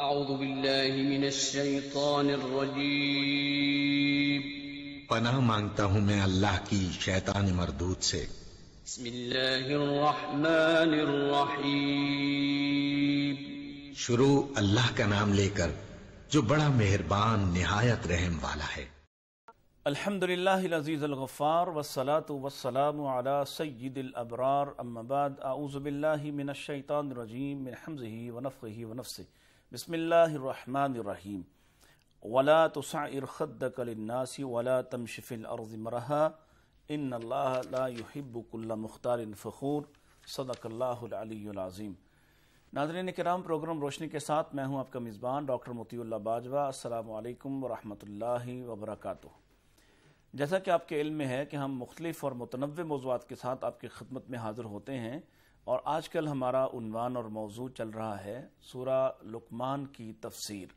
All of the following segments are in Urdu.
اعوذ باللہ من الشیطان الرجیم پناہ مانگتا ہوں میں اللہ کی شیطان مردود سے۔ بسم اللہ الرحمن الرحیم شروع اللہ کا نام لے کر جو بڑا مہربان نہایت رحم والا ہے۔ الحمدللہ العزیز الغفار والصلاة والسلام علی سید الابرار اما بعد اعوذ باللہ من الشیطان الرجیم من حمزہ ونفخہ ونفسہ بسم اللہ الرحمن الرحیم ولا تصعر خدک للناس ولا تمش فی الارض مرحا ان اللہ لا يحب كل مختال فخور صدق اللہ العلی العظیم۔ ناظرین کرام، پروگرام روشنی کے ساتھ میں ہوں آپ کا میزبان ڈاکٹر متی اللہ باجوہ۔ السلام علیکم ورحمۃ اللہ وبرکاتہ۔ جیسا کہ آپ کے علم میں ہے کہ ہم مختلف اور متنوع موضوعات کے ساتھ آپ کی خدمت میں حاضر ہوتے ہیں، اور آج کل ہمارا عنوان اور موضوع چل رہا ہے سورہ لقمان کی تفسیر۔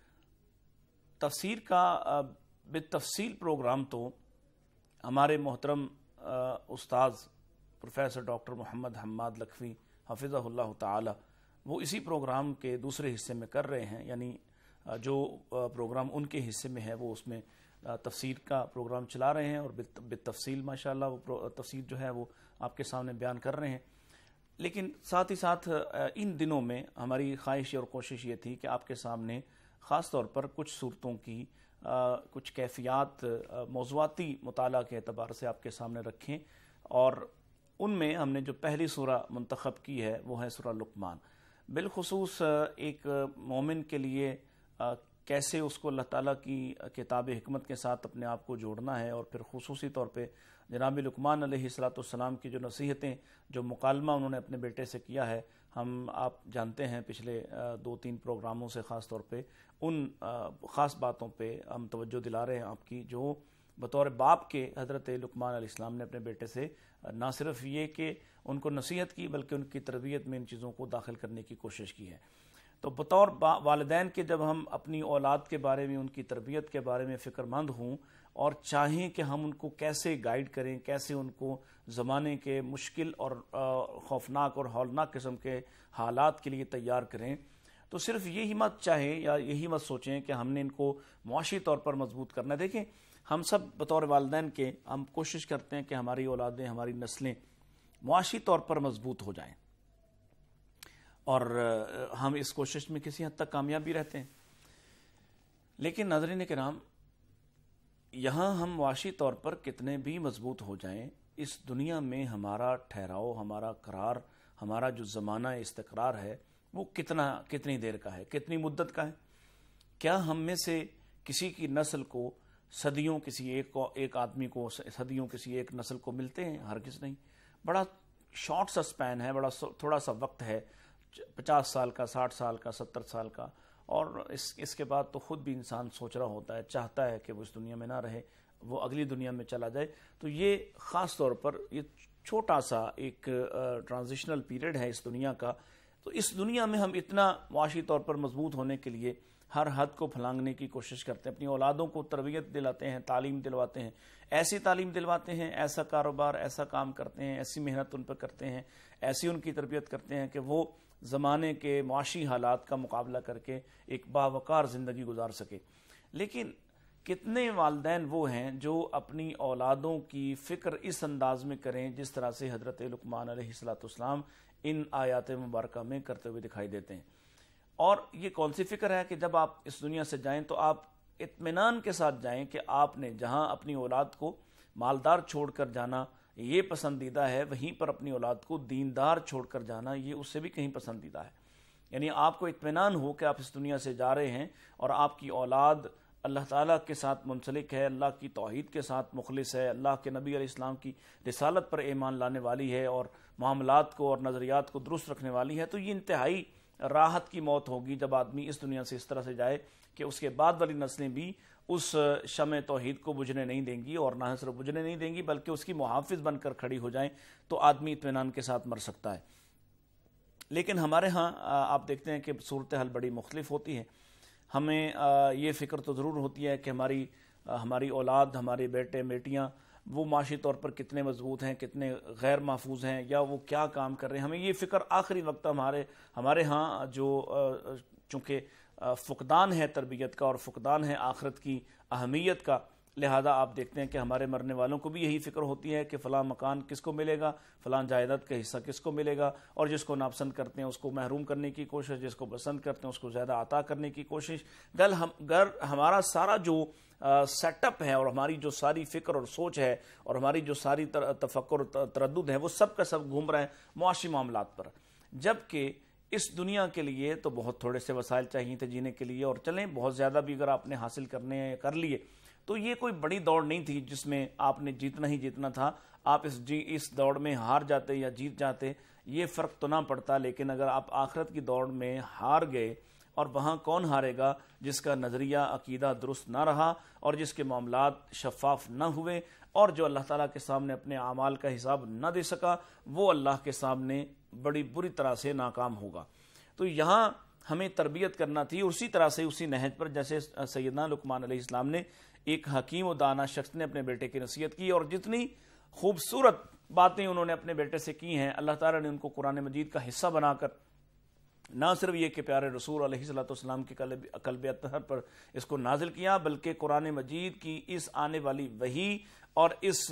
تفسیر کا بالتفصیل پروگرام تو ہمارے محترم استاذ پروفیسر ڈاکٹر محمد حماد لکھوی حفظہ اللہ تعالی وہ اسی پروگرام کے دوسرے حصے میں کر رہے ہیں، یعنی جو پروگرام ان کے حصے میں ہے وہ اس میں تفسیر کا پروگرام چلا رہے ہیں، اور بالتفصیل ماشاءاللہ وہ تفسیر جو ہے وہ آپ کے سامنے بیان کر رہے ہیں۔ لیکن ساتھ ہی ساتھ ان دنوں میں ہماری خواہش اور کوشش یہ تھی کہ آپ کے سامنے خاص طور پر کچھ صورتوں کی کچھ کیفیات موضوعاتی مطالعہ کے اعتبار سے آپ کے سامنے رکھیں، اور ان میں ہم نے جو پہلی سورہ منتخب کی ہے وہ ہے سورہ لقمان۔ بالخصوص ایک مومن کے لیے کیسے اس کو اللہ تعالیٰ کی کتاب حکمت کے ساتھ اپنے آپ کو جوڑنا ہے، اور پھر خصوصی طور پہ جناب لقمان علیہ السلام کی جو نصیحتیں، جو مکالمہ انہوں نے اپنے بیٹے سے کیا ہے، ہم آپ جانتے ہیں پچھلے 2-3 پروگراموں سے خاص طور پہ ان خاص باتوں پہ ہم توجہ دلا رہے ہیں آپ کی، جو بطور باپ کے حضرت لقمان علیہ السلام نے اپنے بیٹے سے نہ صرف یہ کہ ان کو نصیحت کی بلکہ ان کی تربیت میں ان چیزوں کو داخل کرنے کی کوشش کی ہے۔ تو بطور والدین کے جب ہم اپنی اولاد کے بارے میں، ان کی تربیت کے بارے میں فکر مند ہوں اور چاہیں کہ ہم ان کو کیسے گائیڈ کریں، کیسے ان کو زمانے کے مشکل اور خوفناک اور ہولناک قسم کے حالات کے لیے تیار کریں، تو صرف یہی مت چاہیں یا یہی مت سوچیں کہ ہم نے ان کو معاشی طور پر مضبوط کرنا ہے۔ دیکھیں، ہم سب بطور والدین کے ہم کوشش کرتے ہیں کہ ہماری اولادیں، ہماری نسلیں معاشی طور پر مضبوط ہو جائیں، اور ہم اس کوشش میں کسی حد تک کامیاب بھی رہتے ہیں۔ لیکن ناظرین کرام، یہاں ہم معاشی طور پر کتنے بھی مضبوط ہو جائیں، اس دنیا میں ہمارا ٹھہراؤ، ہمارا قرار، ہمارا جو زمانہ استقرار ہے وہ کتنی دیر کا ہے، کتنی مدت کا ہے؟ کیا ہم میں سے کسی کی نسل کو صدیوں، کسی ایک آدمی کو صدیوں کسی ایک نسل کو ملتے ہیں؟ ہرگز نہیں۔ بڑا شارٹ سا سپین ہے، بڑا تھوڑا سا وقت ہے، 50 سال کا، 60 سال کا، 70 سال کا، اور اس کے بعد تو خود بھی انسان سوچ رہا ہوتا ہے، چاہتا ہے کہ وہ اس دنیا میں نہ رہے، وہ اگلی دنیا میں چلا جائے۔ تو یہ خاص طور پر یہ چھوٹا سا ایک ٹرانزیشنل پیریڈ ہے اس دنیا کا۔ تو اس دنیا میں ہم اتنا معاشی طور پر مضبوط ہونے کے لیے ہر حد کو پھلانگنے کی کوشش کرتے ہیں، اپنی اولادوں کو تربیت دلاتے ہیں، تعلیم دلواتے ہیں، ایسی تعلیم دلواتے ہیں، ایسا کاروبار، ایسا کام کرتے ہیں، ایسی محنت ان پر کرتے ہیں، ایسی ان کی تربیت کرتے ہیں کہ وہ زمانے کے معاشی حالات کا مقابلہ کر کے ایک باوقار زندگی گزار سکے۔ لیکن کتنے والدین وہ ہیں جو اپنی اولادوں کی فکر اس انداز میں کریں جس طرح سے حضرت لقمان علیہ السلام ان آیات مبارکہ میں کرتے ہوئے دکھائی دیتے ہیں؟ اور یہ کون سی فکر ہے کہ جب آپ اس دنیا سے جائیں تو آپ اطمینان کے ساتھ جائیں کہ آپ نے جہاں اپنی اولاد کو مالدار چھوڑ کر جانا یہ پسندیدہ ہے، وہیں پر اپنی اولاد کو دیندار چھوڑ کر جانا یہ اس سے بھی کہیں پسندیدہ ہے۔ یعنی آپ کو اطمینان ہو کہ آپ اس دنیا سے جا رہے ہیں اور آپ کی اولاد اللہ تعالیٰ کے ساتھ منسلک ہے، اللہ کی توحید کے ساتھ مخلص ہے، اللہ کے نبی علیہ السلام کی رسالت پر ایمان لانے والی ہے، اور معاملات کو اور نظریات کو درست رکھنے والی ہے۔ تو یہ انتہائی راحت کی موت ہوگی جب آدمی اس دنیا سے اس طرح سے جائے کہ اس کے بعد والی نسلیں بھی اس شمع توحید کو بجھنے نہیں دیں گی، اور نہ صرف بجھنے نہیں دیں گی بلکہ اس کی محافظ بن کر کھڑی ہو جائیں، تو آدمی اطمینان کے ساتھ مر سکتا ہے۔ لیکن ہمارے ہاں آپ دیکھتے ہیں کہ صورتحال بڑی مختلف ہوتی ہے۔ ہمیں یہ فکر تو ضرور ہوتی ہے کہ ہماری اولاد، ہمارے بیٹے بیٹیاں وہ معاشی طور پر کتنے مضبوط ہیں، کتنے غیر محفوظ ہیں، یا وہ کیا کام کر رہے ہیں۔ ہمیں یہ فکر آخری وقت ہمارے ہاں جو چونکہ فقدان ہے تربیت کا اور فقدان ہے آخرت کی اہمیت کا، لہذا آپ دیکھتے ہیں کہ ہمارے مرنے والوں کو بھی یہی فکر ہوتی ہے کہ فلاں مکان کس کو ملے گا، فلاں جائیداد کا حصہ کس کو ملے گا، اور جس کو ناپسند کرتے ہیں اس کو محروم کرنے کی کوشش، جس کو پسند کرتے ہیں اس کو زیادہ عطا کرنے کی کوشش۔ گر ہمارا سارا جو سیٹ اپ ہے اور ہماری جو ساری فکر اور سوچ ہے اور ہماری جو ساری تفکر اور تردد ہے وہ سب کا سب گھوم رہا ہے معاشی معاملات پر، جبکہ اس دنیا کے لیے تو بہت تھوڑے سے وسائل چاہیے تھے جینے کے لیے، اور چلیں بہت زیادہ بھی اگر آپ نے حاصل کرنے ہیں کر لیے تو یہ کوئی بڑی دوڑ نہیں تھی جس میں آپ نے جیتنا ہی جیتنا تھا۔ آپ اس دوڑ میں ہار جاتے یا جیت جاتے یہ فرق تو نہ پڑتا، لیکن اگر آپ آخرت کی دوڑ میں ہار گئے، اور وہاں کون ہارے گا؟ جس کا نظریہ عقیدہ درست نہ رہا اور جس کے معاملات شفاف نہ ہوئے اور جو اللہ تعالیٰ کے سامنے اپنے اعمال کا حساب نہ دے سکا، وہ اللہ کے سامنے بڑی بری طرح سے ناکام ہوگا۔ تو یہاں ہمیں تربیت کرنا تھی اسی طرح سے، اسی نہج پر جیسے سیدنا لقمان علیہ السلام نے، ایک حکیم و دانا شخص نے اپنے بیٹے کی نصیحت کی، اور جتنی خوبصورت باتیں انہوں نے اپنے بیٹے سے کی ہیں، اللہ تعالیٰ نے ان کو قرآن مجید کا حصہ بنا کر نہ صرف یہ کہ پیارے رسول علیہ السلام کے قلب اطہر پر اس کو نازل کیا، بلکہ قرآن مجید کی اس آنے والی وحی اور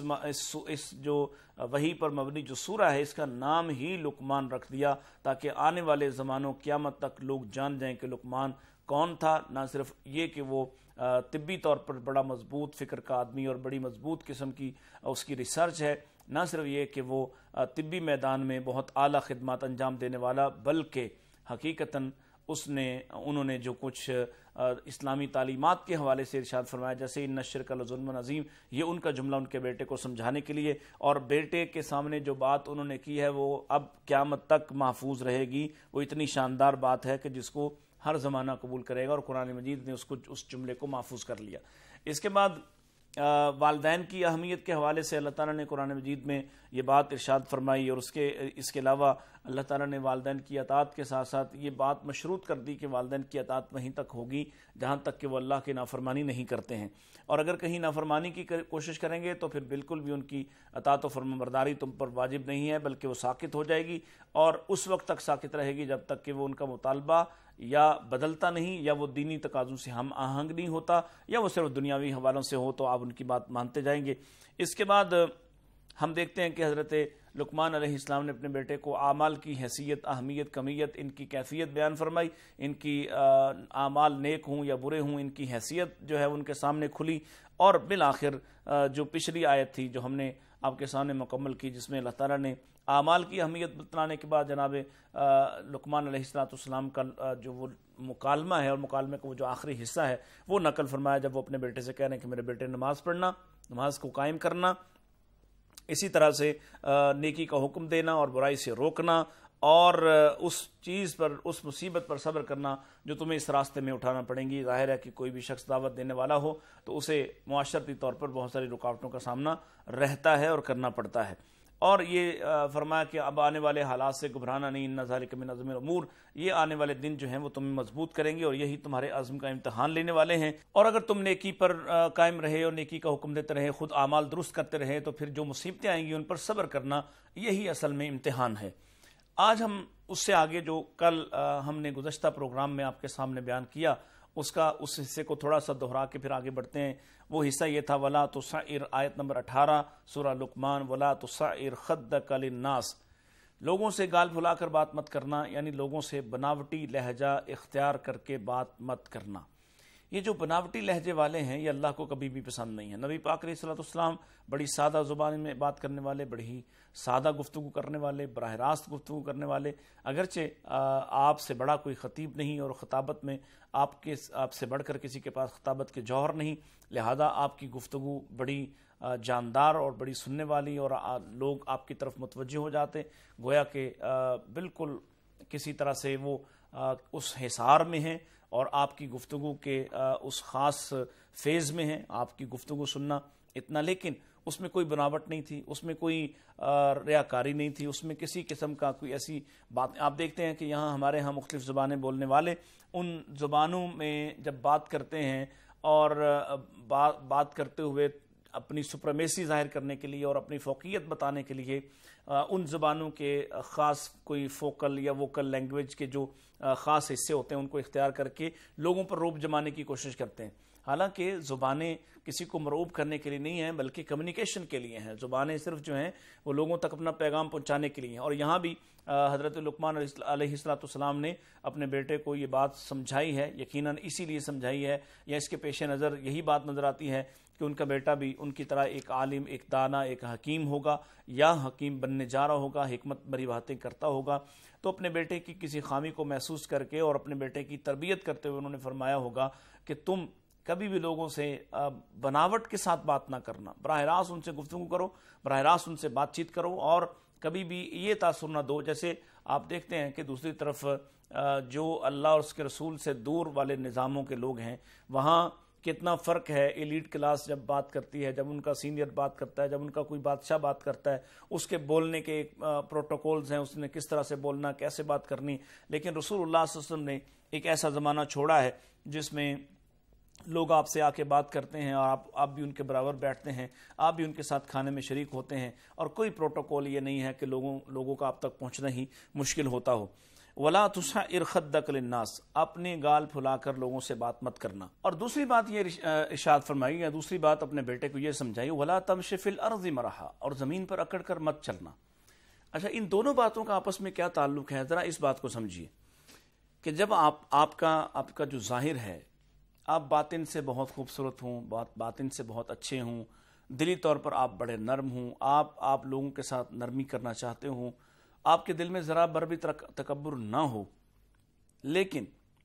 اس جو وحی پر مبنی جو سورہ ہے اس کا نام ہی لقمان رکھ دیا، تاکہ آنے والے زمانوں قیامت تک لوگ جان جائیں کہ لقمان کون تھا۔ نہ صرف یہ کہ وہ طبی طور پر بڑا مضبوط فکر کا آدمی اور بڑی مضبوط قسم کی اس کی ریسرچ ہے، نہ صرف یہ کہ وہ طبی میدان میں بہت اعلیٰ خدمات انجام دینے والا، بلکہ حقیقتاً انہوں نے جو کچھ اسلامی تعلیمات کے حوالے سے ارشاد فرمایا، جیسے ان الشرک لظلم عظیم، یہ ان کا جملہ ان کے بیٹے کو سمجھانے کے لیے، اور بیٹے کے سامنے جو بات انہوں نے کی ہے وہ اب قیامت تک محفوظ رہے گی، وہ اتنی شاندار بات ہے کہ جس کو ہر زمانہ قبول کرے گا، اور قرآن مجید نے اس جملے کو محفوظ کر لیا۔ اس کے بعد والدین کی اہمیت کے حوالے سے اللہ تعالیٰ نے قرآن مجید میں یہ بات ارشاد فرمائی، اور اس کے علاوہ اللہ تعالیٰ نے والدین کی اطاعت کے ساتھ ساتھ یہ بات مشروط کر دی کہ والدین کی اطاعت وہیں تک ہوگی جہاں تک کہ وہ اللہ کی نافرمانی نہیں کرتے ہیں، اور اگر کہیں نافرمانی کی کوشش کریں گے تو پھر بالکل بھی ان کی اطاعت و فرمانبرداری تم پر واجب نہیں ہے، بلکہ وہ ساکت ہو جائے گی، اور اس وقت تک ساکت رہے گی جب تک کہ وہ ان کا مطالبہ یا بدلتا نہیں، یا وہ دینی تقاضوں سے ہم آہنگ نہیں ہوتا، یا وہ صرف دنیاوی حوالوں سے ہو تو آپ ان کی بات مانتے جائیں گے۔ اس کے بعد ہم دیکھتے ہیں کہ حضرت لقمان علیہ السلام نے اپنے بیٹے کو اعمال کی حیثیت، اہمیت، کمیت، ان کی کیفیت بیان فرمائی، ان کی اعمال نیک ہوں یا برے ہوں ان کی حیثیت جو ہے ان کے سامنے کھلی، اور بالآخر جو پچھلی آیت تھی جو ہم نے آپ کے سامنے مکمل کی، جس میں اللہ تعالیٰ نے اعمال کی اہمیت بتلانے کے بعد جناب لقمان علیہ السلام کا جو وہ مکالمہ ہے، اور مکالمے کا وہ جو آخری حصہ ہے وہ نقل فرمایا، جب وہ اپنے بیٹے سے کہہ رہے ہیں کہ میرے بیٹے نماز پڑھنا، نماز کو قائم کرنا، اسی طرح سے نیکی کا حکم دینا اور برائی سے روکنا، اور اس چیز پر، اس مصیبت پر صبر کرنا جو تمہیں اس راستے میں اٹھانا پڑیں گی۔ ظاہر ہے کہ کوئی بھی شخص دعوت دینے والا ہو تو اسے معاشرتی طور پر بہت ساری رکاوٹوں کا سامنا رہتا ہے اور کرنا پڑتا ہے، اور یہ فرمایا کہ اب آنے والے حالات سے گھبرانا نہیں، ان ذالک من عزم الامور، یہ آنے والے دن جو ہیں وہ تمہیں مضبوط کریں گے اور یہی تمہارے عزم کا امتحان لینے والے ہیں، اور اگر تم نیکی پر قائم رہے اور نیکی کا حکم دیتے رہے، خود اعمال درست کرتے رہے، تو پھر جو مصیبتیں آئیں گی ان پر صبر کرنا، یہی اصل میں امتحان ہے۔ آج ہم اس سے آگے جو کل ہم نے گزشتہ پروگرام میں آپ کے سامنے بیان کیا، اس حصے کو تھوڑا سا دہرا کے پھر آگے بڑھتے ہیں۔ وہ حصہ یہ تھا وَلَا تُصَعِّرْ، آیت نمبر 18 سورہ لقمان، وَلَا تُصَعِّرْ خَدَّكَ لِلنَّاسِ، لوگوں سے گال پھلا کر بات مت کرنا، یعنی لوگوں سے بناوٹی لہجہ اختیار کر کے بات مت کرنا۔ یہ جو بناوٹی لہجے والے ہیں یہ اللہ کو کبھی بھی پسند نہیں ہے۔ نبی پاک علیہ السلام بڑی سادہ زبان میں بات کرنے والے، بڑی سادہ گفتگو کرنے والے، براہ راست گفتگو کرنے والے، اگرچہ آپ سے بڑا کوئی خطیب نہیں اور خطابت میں آپ سے بڑھ کر کسی کے پاس خطابت کے جوہر نہیں، لہذا آپ کی گفتگو بڑی جاندار اور بڑی سننے والی، اور لوگ آپ کی طرف متوجہ ہو جاتے، گویا کہ بالکل کسی طرح سے وہ اس حصار میں ہیں اور آپ کی گفتگو کے اس خاص فیز میں ہیں، آپ کی گفتگو سننا اتنا، لیکن اس میں کوئی بناوٹ نہیں تھی، اس میں کوئی ریاکاری نہیں تھی، اس میں کسی قسم کا کوئی ایسی بات۔ آپ دیکھتے ہیں کہ ہمارے ہاں مختلف زبانیں بولنے والے ان زبانوں میں جب بات کرتے ہیں اور بات کرتے ہوئے اپنی سپریمیسی ظاہر کرنے کے لیے اور اپنی فوقیت بتانے کے لیے ان زبانوں کے خاص کوئی فوکل یا ووکل لینگویج کے جو خاص حصے ہوتے ہیں ان کو اختیار کر کے لوگوں پر رعب جمانے کی کوشش کرتے ہیں. حالانکہ زبانیں کسی کو مرعوب کرنے کے لیے نہیں ہیں بلکہ کمیونیکیشن کے لیے ہیں. زبانیں صرف جو ہیں وہ لوگوں تک اپنا پیغام پہنچانے کے لیے ہیں. اور یہاں بھی حضرت لقمان علیہ السلام نے اپنے بیٹے کو یہ بات سمجھائی ہے, یقیناً اسی لیے سمجھائی ہے یا اس کے پیش نظر یہی بات نظر آتی ہے کہ ان کا بیٹا بھی ان کی طرح ایک عالم, ایک دانا, ایک حکیم ہوگا یا حکیم بننے جا رہا ہوگا, حکمت بری باتیں کرتا ہوگا. تو اپنے بیٹے کی کسی خامی کو محسوس کر کے اور اپنے بیٹے کی تربیت کرتے ہوئے انہوں نے فرمایا ہوگا کہ تم کبھی بھی لوگوں سے بناوٹ کے ساتھ بات نہ کرنا, براہ راست ان سے گفتگو کرو, براہ راست ان سے بات چیت کرو, اور کبھی بھی یہ تاثر نہ دو. جیسے آپ دیکھتے ہیں کہ دوسری طرف جو اللہ اور اس کے رسول سے دور والے نظاموں کے لوگ ہیں وہاں کتنا فرق ہے. ایلیٹ کلاس جب بات کرتی ہے, جب ان کا سینئر بات کرتا ہے, جب ان کا کوئی بادشاہ بات کرتا ہے, اس کے بولنے کے پروٹوکولز ہیں, اس نے کس طرح سے بولنا, کیسے بات کرنی. لیکن رسول اللہ صلی اللہ علیہ وسلم نے ایک ایسا زمانہ چھوڑا ہے جس میں لوگ آپ سے آ کے بات کرتے ہیں اور آپ بھی ان کے برابر بیٹھتے ہیں, آپ بھی ان کے ساتھ کھانے میں شریک ہوتے ہیں, اور کوئی پروٹوکول یہ نہیں ہے کہ لوگوں کا آپ تک پہنچنا ہی مشکل ہوتا ہو. وَلَا تُسْعِرْ خَدَّكَ لِلنَّاسِ, اپنے گال پھلا کر لوگوں سے بات مت کرنا. اور دوسری بات یہ ارشاد فرمائی, یا دوسری بات اپنے بیٹے کو یہ سمجھائی, وَلَا تَمْشِ فِي الْأَرْضِ مَرَحًا, اور زمین پر اکڑ کر مت چلنا. اچھا, ان دونوں باتوں کا آپس میں کیا تعلق ہے؟ ذرا اس بات کو سمجھیے کہ جب آپ کا جو ظاہر ہے, آپ باطن سے بہت خوبصورت ہوں, باطن سے بہت اچھے ہوں, دلی طور پر آپ بڑے نرم ہوں, آپ لوگوں کے ساتھ نرمی کرنا چاہتے ہوں, آپ کے دل میں ذرا بر بھی تکبر نہ ہو, لیکن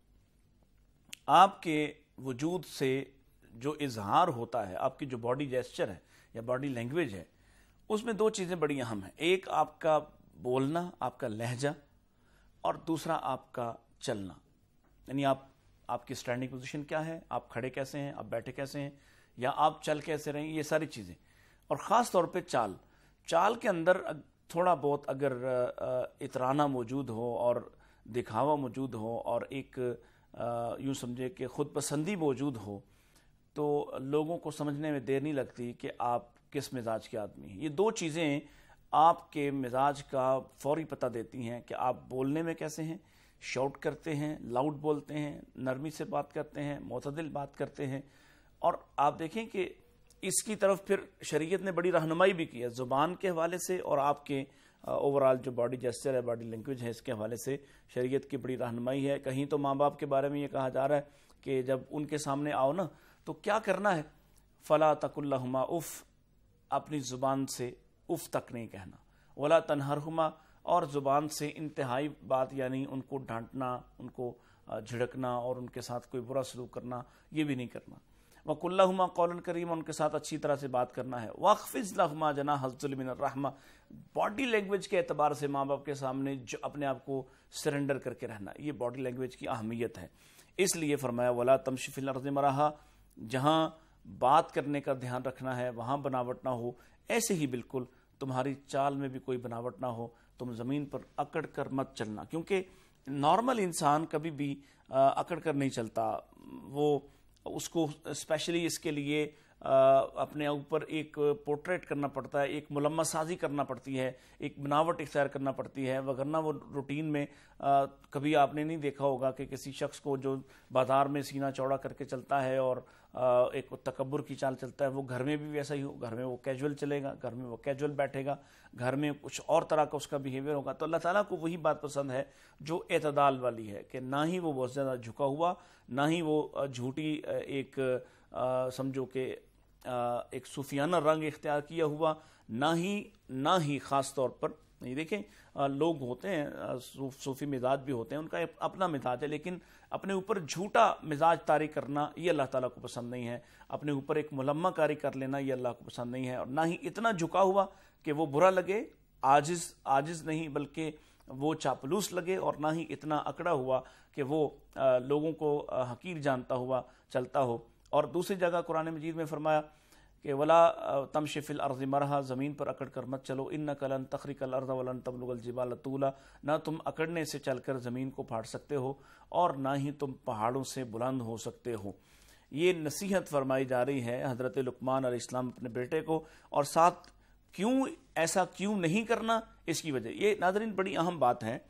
آپ کے وجود سے جو اظہار ہوتا ہے, آپ کی جو باڈی جیسچر ہے یا باڈی لینگویج ہے, اس میں دو چیزیں بڑی اہم ہیں. ایک آپ کا بولنا, آپ کا لہجہ, اور دوسرا آپ کا چلنا. یعنی آپ کی سٹینڈنگ پوزیشن کیا ہے, آپ کھڑے کیسے ہیں, آپ بیٹھے کیسے ہیں, یا آپ چل کیسے رہیں, یہ ساری چیزیں. اور خاص طور پہ چال کے اندر تھوڑا بہت اگر اترانا موجود ہو اور دکھاوا موجود ہو اور ایک یوں سمجھے کہ خود پسندی موجود ہو, تو لوگوں کو سمجھنے میں دیر نہیں لگتی کہ آپ کس مزاج کے آدمی ہیں. یہ دو چیزیں آپ کے مزاج کا فوری پتہ دیتی ہیں کہ آپ بولنے میں کیسے ہیں, شاؤٹ کرتے ہیں, لاؤڈ بولتے ہیں, نرمی سے بات کرتے ہیں, معتدل بات کرتے ہیں. اور آپ دیکھیں کہ اس کی طرف پھر شریعت نے بڑی رہنمائی بھی کی ہے زبان کے حوالے سے, اور آپ کے اوورال جو باڈی جیسچر ہے, باڈی لینگویج ہے, اس کے حوالے سے شریعت کی بڑی رہنمائی ہے. کہیں تو ماں باپ کے بارے میں یہ کہا جا رہا ہے کہ جب ان کے سامنے آؤ نا تو کیا کرنا ہے, فَلَا تَقُلْ لَهُمَا اُف, اپنی زبان سے اف تک نہیں کہنا. وَلَا تَنْهَرْهُمَا, اور زبان سے انتہائی بات یعنی ان کو ڈانٹنا, ان کو جھڑکنا اور ان کے ساتھ کوئی برا سلوک کرنا, یہ بھی نہیں کرنا. وَقُلْ لَهُمَا قَوْلًا كَرِيمًا, ان کے ساتھ اچھی طرح سے بات کرنا ہے. وَاخْفِضْ لَهُمَا جَنَاحَ الذُّلِّ مِنَ الرَّحْمَةِ, باڈی لینگویج کے اعتبار سے ماں باپ کے سامنے جو اپنے آپ کو سرنڈر کر کے رہنا, یہ باڈی لینگویج کی اہمیت ہے. اس لیے فرمایا وَلَا تَمْشِ فِي الْأَرْضِ مَرَحًا, جہاں بات کرنے کا دھیان رکھنا ہے وہاں بناوٹ نہ ہو. ایسے ہی بالکل تمہاری چال میں بھی کوئی بناوٹ نہ ہو, تم زمین پر اکڑ کر مت چلنا. کیونکہ نارمل انسان کبھی بھی اکڑ کر نہیں چلتا, وہ اس کو اسپیشلی اس کے لیے اپنے اوپر ایک پورٹریٹ کرنا پڑتا ہے, ایک ملمہ سازی کرنا پڑتی ہے, ایک بناوٹ اختیار کرنا پڑتی ہے. وگرنہ وہ روٹین میں کبھی آپ نے نہیں دیکھا ہوگا کہ کسی شخص کو جو بازار میں سینہ چوڑا کر کے چلتا ہے اور ایک تکبر کی چال چلتا ہے, وہ گھر میں بھی ویسا ہی ہو. گھر میں وہ کیجول چلے گا, گھر میں وہ کیجول بیٹھے گا, گھر میں کچھ اور طرح کا اس کا بیہیویئر ہوگا. تو اللہ تعالیٰ کو وہی بات پسند ہے جو اعتدال والی ہے, کہ نہ ہی وہ بہت زیادہ جھکا ہوا, نہ ہی وہ جھوٹی ایک سمجھو کہ ایک صوفیانہ رنگ اختیار کیا ہوا, نہ ہی خاص طور پر. یہ دیکھیں لوگ ہوتے ہیں صوفی مزاج بھی ہوتے ہیں, ان کا اپنا مزاج ہے, لیکن اپنے اوپر جھوٹا مزاج طاری کرنا یہ اللہ تعالیٰ کو پسند نہیں ہے. اپنے اوپر ایک ملمہ کاری کر لینا یہ اللہ کو پسند نہیں ہے. اور نہ ہی اتنا جھکا ہوا کہ وہ برا لگے, عاجز نہیں بلکہ وہ چاپلوس لگے, اور نہ ہی اتنا اکڑا ہوا کہ وہ لوگوں کو حقیر جانتا ہوا چلتا ہو. اور دوسری جگہ قرآن مجید میں فرمایا کہ وَلَا تَمْشِ فِي الْأَرْضِ مَرَحًا, زمین پر اکڑ کر مت چلو. إِنَّكَ لَن تَخْرِقَ الْأَرْضَ وَلَن تَبْلُغَ الْجِبَالَ طُولًا, نہ تم اکڑنے سے چل کر زمین کو پھاڑ سکتے ہو اور نہ ہی تم پہاڑوں سے بلند ہو سکتے ہو. یہ نصیحت فرمائی جا رہی ہے حضرت لقمان علیہ السلام اپنے بیٹے کو، اور ساتھ کیوں ایسا کیوں نہیں کرنا، اس کی وجہ یہ ناظرین بڑی اہم بات ہے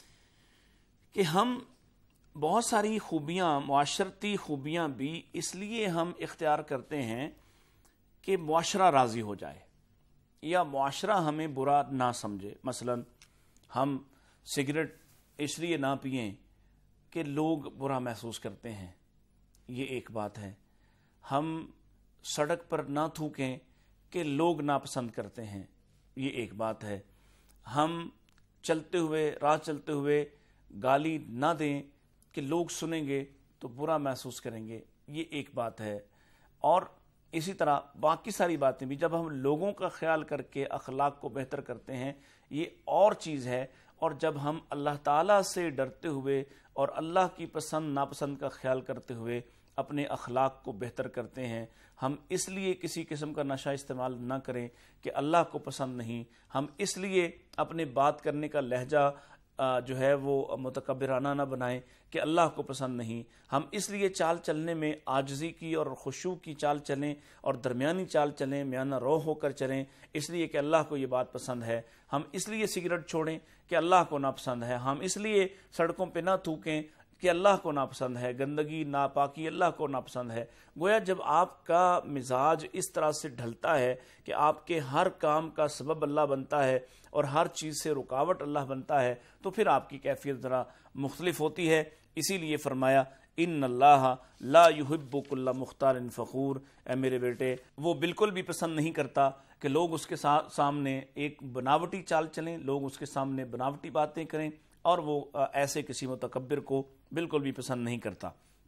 کہ ہم بہت ساری خوبیاں، معاشرتی خوبیاں بھی اس لیے ہم اختیار کرتے ہیں کہ معاشرہ راضی ہو جائے یا معاشرہ ہمیں برا نہ سمجھے۔ مثلا ہم سگریٹ اس لیے نہ پئیں کہ لوگ برا محسوس کرتے ہیں، یہ ایک بات ہے۔ ہم سڑک پر نہ تھوکیں کہ لوگ ناپسند کرتے ہیں، یہ ایک بات ہے۔ ہم چلتے ہوئے، راہ چلتے ہوئے گالی نہ دیں کہ لوگ سنیں گے تو برا محسوس کریں گے، یہ ایک بات ہے۔ اور اسی طرح باقی ساری باتیں بھی جب ہم لوگوں کا خیال کر کے اخلاق کو بہتر کرتے ہیں، یہ اور چیز ہے۔ اور جب ہم اللہ تعالیٰ سے ڈرتے ہوئے اور اللہ کی پسند ناپسند کا خیال کرتے ہوئے اپنے اخلاق کو بہتر کرتے ہیں، ہم اس لیے کسی قسم کا نشہ استعمال نہ کریں کہ اللہ کو پسند نہیں، ہم اس لیے اپنے بات کرنے کا لہجہ جو ہے وہ متکبرانہ نہ بنائیں کہ اللہ کو پسند نہیں، ہم اس لیے چال چلنے میں عاجزی کی اور خشوع کی چال چلیں اور درمیانی چال چلیں، میانہ رو ہو کر چلیں، اس لیے کہ اللہ کو یہ بات پسند ہے۔ ہم اس لیے سگریٹ چھوڑیں کہ اللہ کو ناپسند ہے، ہم اس لیے سڑکوں پہ نہ تھوکیں کہ اللہ کو ناپسند ہے، گندگی ناپاکی اللہ کو ناپسند ہے۔ گویا جب آپ کا مزاج اس طرح سے ڈھلتا ہے کہ آپ کے ہر کام کا سبب اللہ بنتا ہے اور ہر چیز سے رکاوٹ اللہ بنتا ہے، تو پھر آپ کی کیفیت ذرا مختلف ہوتی ہے۔ اسی لیے فرمایا ان اللہ لا یحب کل مختال فخور، اے میرے بیٹے وہ بالکل بھی پسند نہیں کرتا کہ لوگ اس کے سامنے ایک بناوٹی چال چلیں، لوگ اس کے سامنے بناوٹی باتیں کریں، اور وہ ایسے کسی متکبر کو بالکل بھی پسند نہیں کرتا۔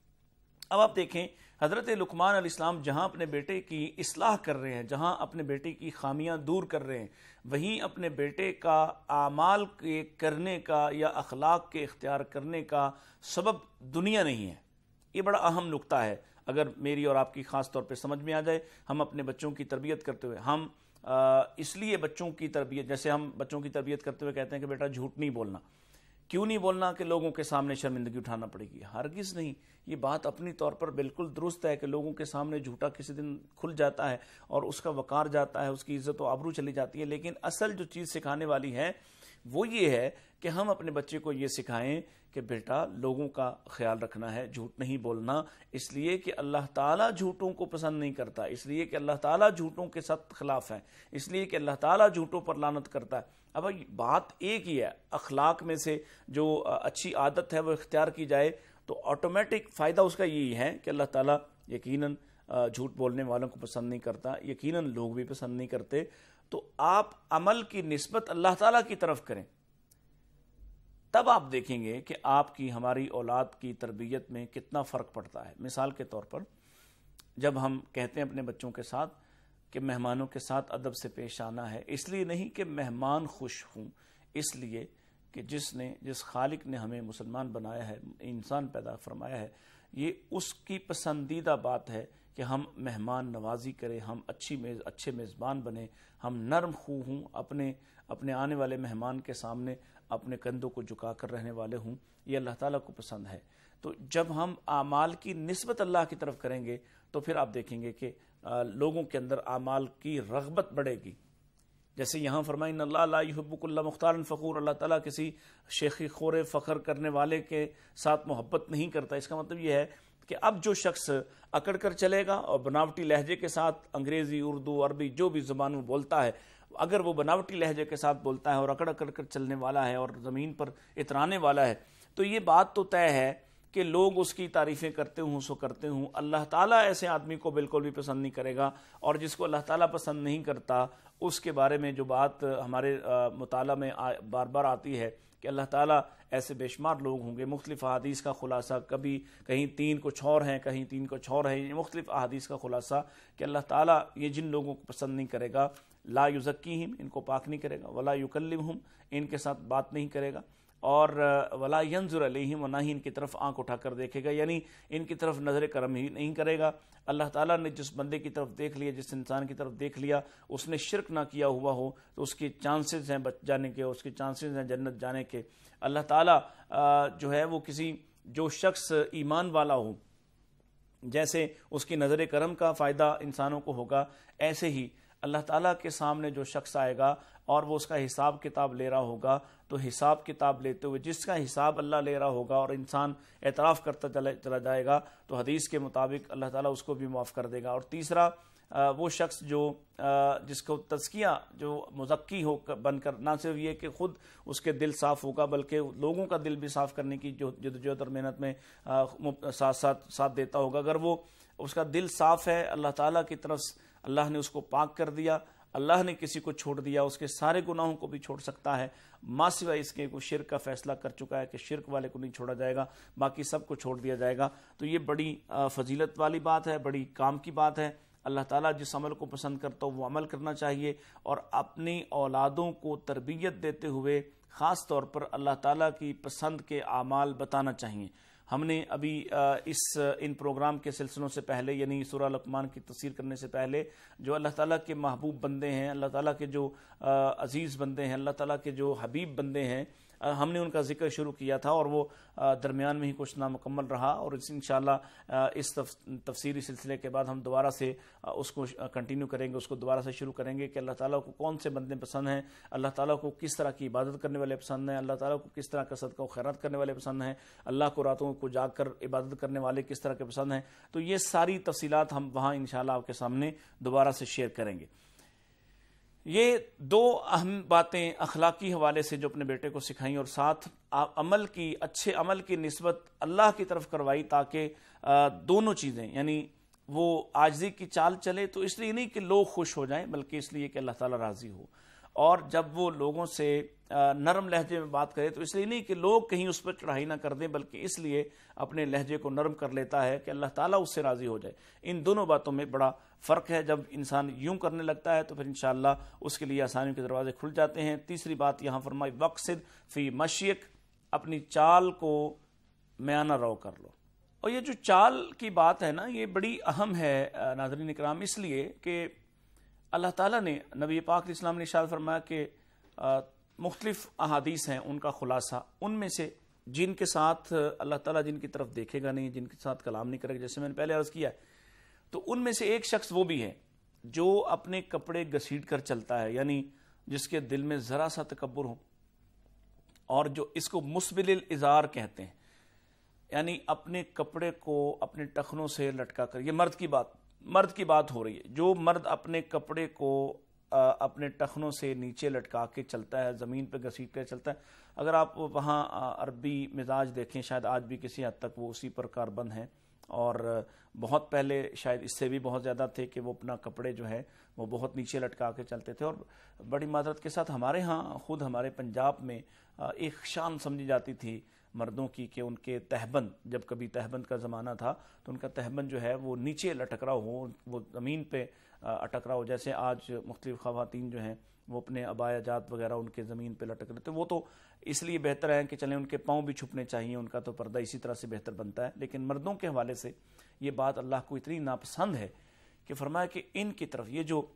اب آپ دیکھیں حضرت لقمان علیہ السلام جہاں اپنے بیٹے کی اصلاح کر رہے ہیں، جہاں اپنے بیٹے کی خامیاں دور کر رہے ہیں، وہیں اپنے بیٹے کا اعمال کے کرنے کا یا اخلاق کے اختیار کرنے کا سبب دنیا نہیں ہے۔ یہ بڑا اہم نقطہ ہے، اگر میری اور آپ کی خاص طور پہ سمجھ میں آ جائے۔ ہم اپنے بچوں کی تربیت کرتے ہوئے ہم اس لیے بچوں کی تربیت، جیسے ہم بچوں کی تربیت کرتے ہوئے کہتے ہیں کہ بیٹا جھوٹ نہیں بولنا، کیوں نہیں بولنا؟ کہ لوگوں کے سامنے شرمندگی اٹھانا پڑے گی۔ ہرگز نہیں، یہ بات اپنی طور پر بالکل درست ہے کہ لوگوں کے سامنے جھوٹا کسی دن کھل جاتا ہے اور اس کا وقار جاتا ہے، اس کی عزت و آبرو چلی جاتی ہے، لیکن اصل جو چیز سکھانے والی ہے وہ یہ ہے کہ ہم اپنے بچے کو یہ سکھائیں کہ بیٹا لوگوں کا خیال رکھنا ہے، جھوٹ نہیں بولنا، اس لیے کہ اللہ تعالیٰ جھوٹوں کو پسند نہیں کرتا، اس لیے کہ اللہ تعالیٰ جھوٹوں کے سخت خلاف ہے، اس لیے کہ اللہ تعالیٰ جھوٹوں پر لعنت کرتا ہے۔ اب بات ایک ہی ہے، اخلاق میں سے جو اچھی عادت ہے وہ اختیار کی جائے تو آٹومیٹک فائدہ اس کا یہی ہے کہ اللہ تعالیٰ یقیناً جھوٹ بولنے والوں کو پسند نہیں کرتا، یقیناً لوگ بھی پسند نہیں کرتے۔ تو آپ عمل کی نسبت اللہ تعالیٰ کی طرف کریں، تب آپ دیکھیں گے کہ آپ کی ہماری اولاد کی تربیت میں کتنا فرق پڑتا ہے۔ مثال کے طور پر جب ہم کہتے ہیں اپنے بچوں کے ساتھ کہ مہمانوں کے ساتھ ادب سے پیش آنا ہے، اس لیے نہیں کہ مہمان خوش ہوں، اس لیے کہ جس خالق نے ہمیں مسلمان بنایا ہے، انسان پیدا فرمایا ہے، یہ اس کی پسندیدہ بات ہے کہ ہم مہمان نوازی کریں، ہم اچھے میزبان بنیں، ہم نرم خو ہوں، اپنے آنے والے مہمان کے سامنے اپنے کندھوں کو جھکا کر رہنے والے ہوں، یہ اللہ تعالیٰ کو پسند ہے۔ تو جب ہم اعمال کی نسبت اللہ کی طرف کریں گے تو پھر آپ دیکھیں گے کہ لوگوں کے اندر اعمال کی رغبت بڑھے گی۔ جیسے یہاں فرمائیں ان اللہ لا یحب کل مختال فخور، اللہ تعالیٰ کسی شیخی خور فخر کرنے والے کے ساتھ محبت نہیں کرتا۔ اس کا مطلب یہ ہے کہ اب جو شخص اکڑ کر چلے گا اور بناوٹی لہجے کے ساتھ انگریزی، اردو، عربی جو بھی زبان میں بولتا ہے، اگر وہ بناوٹی لہجے کے ساتھ بولتا ہے اور اکڑ کر چلنے والا ہے اور زمین پر اترانے والا ہے، تو یہ بات تو طے ہے کہ لوگ اس کی تعریفیں کرتے ہوں سو کرتے ہوں، اللہ تعالیٰ ایسے آدمی کو بالکل بھی پسند نہیں کرے گا، اور جس کو اللہ تعالیٰ پسند نہیں کرتا اس کے بارے میں جو بات ہمارے مطالعہ میں بار بار آتی ہے کہ اللہ تعالیٰ ایسے بے شمار لوگ ہوں گے۔ مختلف احادیث کا خلاصہ، کبھی کہیں 3 کچھ اور ہیں، کہیں 3 کچھ اور ہیں، مختلف احادیث کا خلاصہ کہ اللہ تعالیٰ یہ جن لوگوں کو پسند نہیں کرے گا، لا یزکیہم، ان کو پاک نہیں کرے گا، ولا یکلمہم، ان کے ساتھ بات نہیں کرے گا، اور ولا ینظر الیہم، اور نہ ہی ان کی طرف آنکھ اٹھا کر دیکھے گا، یعنی ان کی طرف نظر کرم ہی نہیں کرے گا۔ اللہ تعالیٰ نے جس بندے کی طرف دیکھ لیا، جس انسان کی طرف دیکھ لیا، اس نے شرک نہ کیا ہوا ہو تو اس کے چانسز ہیں بچ جانے کے، اس کے چانسز ہیں جنت جانے کے۔ اللہ تعالیٰ جو ہے وہ جو شخص ایمان والا ہو، جیسے اس کی نظر کرم کا فائدہ انسانوں کو ہوگا، ایسے ہی اللہ تعالیٰ کے سامنے جو شخص آئے گا اور وہ اس کا حساب کتاب لے رہا ہوگا، تو حساب کتاب لیتے ہوئے جس کا حساب اللہ لے رہا ہوگا اور انسان اعتراف کرتا چلا جائے گا تو حدیث کے مطابق اللہ تعالیٰ اس کو بھی معاف کر دے گا۔ اور تیسرا وہ شخص جو جس کو تزکیہ جو مزکی ہو بن کر، نہ صرف یہ کہ خود اس کے دل صاف ہوگا بلکہ لوگوں کا دل بھی صاف کرنے کی جو جدوجہد اور محنت میں ساتھ دیتا ہوگا، اگر وہ اس کا دل صاف ہے، اللہ تعالیٰ کی طرف اللہ نے اس کو پاک کر دیا، اللہ نے کسی کو چھوڑ دیا، اس کے سارے گناہوں کو بھی چھوڑ سکتا ہے، ماں سوائے اس کے کوئی شرک کا فیصلہ کر چکا ہے کہ شرک والے کو نہیں چھوڑا جائے گا، باقی سب کو چھوڑ دیا جائے گا۔ تو یہ بڑی فضیلت والی بات ہے، بڑی کام کی بات ہے۔ اللہ تعالیٰ جس عمل کو پسند کرتا ہو وہ عمل کرنا چاہیے، اور اپنی اولادوں کو تربیت دیتے ہوئے خاص طور پر اللہ تعالیٰ کی پسند کے اعمال بتانا چاہیے۔ ہم نے ابھی ان پروگرام کے سلسلوں سے پہلے، یعنی سورہ لقمان کی تفسیر کرنے سے پہلے، جو اللہ تعالیٰ کے محبوب بندے ہیں، اللہ تعالیٰ کے جو عزیز بندے ہیں، اللہ تعالیٰ کے جو حبیب بندے ہیں، ہم نے ان کا ذکر شروع کیا تھا، اور وہ درمیان میں ہی کچھ نامکمل رہا، اور انشاءاللہ اس تفسیری سلسلے کے بعد ہم دوبارہ سے اس کو کنٹینیو کریں گے، اس کو دوبارہ سے شروع کریں گے کہ اللہ تعالیٰ کو کون سے بندے پسند ہیں، اللہ تعالیٰ کو کس طرح کی عبادت کرنے والے پسند ہیں، اللہ تعالیٰ کو کس طرح کا صدقہ و خیرات کرنے والے پسند ہیں، اللہ کو راتوں کو جاگ کر عبادت کرنے والے کس طرح کے پسند ہیں۔ تو یہ ساری تفصیلات ہم وہاں انشاءاللہ آپ کے سامنے دوبارہ سے شیئر کریں گے۔ یہ دو اہم باتیں اخلاقی حوالے سے جو اپنے بیٹے کو سکھائیں، اور ساتھ اچھے عمل کی نسبت اللہ کی طرف کروائی، تاکہ دونوں چیزیں، یعنی وہ عاجزی کی چال چلے، تو اس لیے نہیں کہ لوگ خوش ہو جائیں بلکہ اس لیے کہ اللہ تعالیٰ راضی ہو، اور جب وہ لوگوں سے نرم لہجے میں بات کرے تو اس لیے نہیں کہ لوگ کہیں اس پر چڑھائی نہ کر دیں، بلکہ اس لیے اپنے لہجے کو نرم کر لیتا ہے کہ اللہ تعالیٰ اس سے راضی ہو جائے۔ ان دونوں باتوں میں بڑا فرق ہے۔ جب انسان یوں کرنے لگتا ہے تو پھر انشاءاللہ اس کے لیے آسانیوں کے دروازے کھل جاتے ہیں۔ تیسری بات یہاں فرمائی وقصد فی مشیک، اپنی چال کو میانہ رو کر لو۔ اور یہ جو چال کی بات ہے نا، یہ بڑی اہم ہے ناظرین اکرام، اس لیے کہ اللہ تعالیٰ نے نبی پاک علیہ السلام نے ارشاد فرمایا کہ مختلف احادیث ہیں، ان کا خلاصہ، ان میں سے جن کے ساتھ اللہ تعالیٰ جن کی طرف دیکھے گا نہیں، جن کے ساتھ کلام نہیں کرے گا، جیسے میں نے پہلے عرض کیا ہے، تو ان میں سے ایک شخص وہ بھی ہے جو اپنے کپڑے گھسیٹ کر چلتا ہے، یعنی جس کے دل میں ذرا سا تکبر ہو، اور جو اس کو مسبل الازار کہتے ہیں، یعنی اپنے کپڑے کو اپنے ٹخنوں سے لٹکا کر، یہ مرد کی بات ہو رہی ہے، جو مرد اپنے کپڑے کو اپنے ٹخنوں سے نیچے لٹکا کے چلتا ہے، زمین پہ گھسیٹ کر چلتا ہے۔ اگر آپ وہاں عربی مزاج دیکھیں، شاید آج بھی کسی حد تک وہ اسی پر کاربند ہیں، اور بہت پہلے شاید اس سے بھی بہت زیادہ تھے کہ وہ اپنا کپڑے جو ہے وہ بہت نیچے لٹکا کے چلتے تھے۔ اور بڑی معذرت کے ساتھ ہمارے ہاں خود ہمارے پنجاب میں ایک شان سمجھی جاتی تھی مردوں کی کہ ان کے تہبند، جب کبھی تہبند کا زمانہ تھا تو ان کا تہبند جو ہے وہ نیچے لٹک رہا ہو، وہ زمین پہ اٹک رہا ہو، جیسے آج مختلف خواتین جو ہیں وہ اپنے عبایا جات وغیرہ ان کے زمین پہ لٹک رہے تھے۔ وہ تو اس لیے بہتر ہے کہ چلیں ان کے پاؤں بھی چھپنے چاہیے، ان کا تو پردہ اسی طرح سے بہتر بنتا ہے، لیکن مردوں کے حوالے سے یہ بات اللہ کو اتنی ناپسند ہے کہ فرمایا کہ ان کی طرف، یہ جو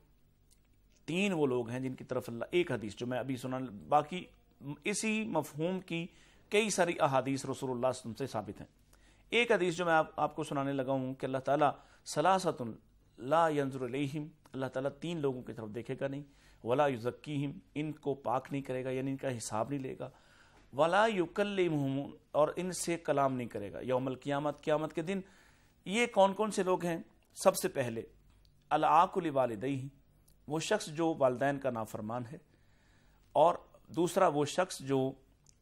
تین وہ لوگ ہیں جن کی طرف اللہ، ایک حدیث جو میں ابھی سنا، باقی اسی مفہوم کی کئی ساری احادیث رسول اللہ صلی اللہ علیہ وسلم سے ثابت ہیں۔ ایک حدیث جو میں آپ کو سنانے لگا ہوں کہ اللہ تعالیٰ ثلاثۃ لا ينظر الیہم، اللہ تعالیٰ تین لوگوں کی طرف دیکھے گا نہیں، ولا یزکیہم، ان کو پاک نہیں کرے گا، یعنی ان کا حساب نہیں لے گا، ولا یکلمہم، اور ان سے کلام نہیں کرے گا یوم القیامت، قیامت کے دن۔ یہ کون کون سے لوگ ہیں؟ سب سے پہلے العاق لوالدیہ، وہ شخص جو والدین کا نافرمان ہے، اور دوسرا وہ شخص جو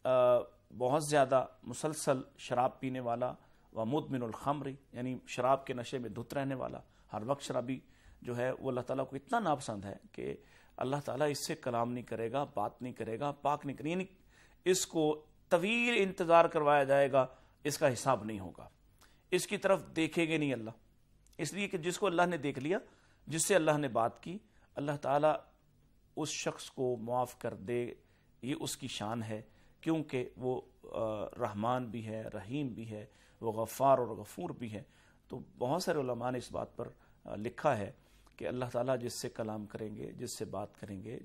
بہت زیادہ مسلسل شراب پینے والا، ومدمن الخمر، یعنی شراب کے نشے میں دھت رہنے والا، ہر وقت شرابی جو ہے وہ اللہ تعالیٰ کو اتنا ناپسند ہے کہ اللہ تعالیٰ اس سے کلام نہیں کرے گا، بات نہیں کرے گا، پاک نہیں کرے گا، یعنی اس کو طویل انتظار کروایا جائے گا، اس کا حساب نہیں ہوگا، اس کی طرف دیکھے گے نہیں اللہ، اس لیے کہ جس کو اللہ نے دیکھ لیا، جس سے اللہ نے بات کی، اللہ تعالیٰ اس شخص کو معاف کر دے، یہ اس کی شان ہے، کیونکہ وہ رحمان بھی ہے، رحیم بھی ہے، وہ غفار اور غفور بھی ہے۔ تو بہت سارے علماء نے اس بات پر لکھا ہے کہ اللہ تعالیٰ جس سے کلام کریں گے، جس سے بات کریں گے،